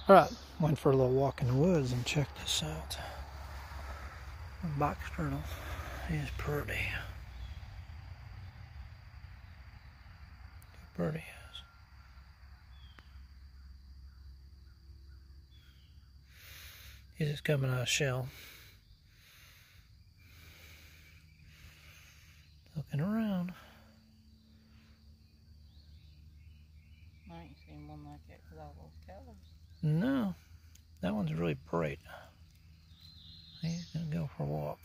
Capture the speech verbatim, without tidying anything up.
Alright, went for a little walk in the woods and check this out. The box turtle is pretty. Pretty is. He's just coming out of shell. Looking around. I ain't seen one like that with all those colors. No, that one's really bright. He's gonna go for a walk.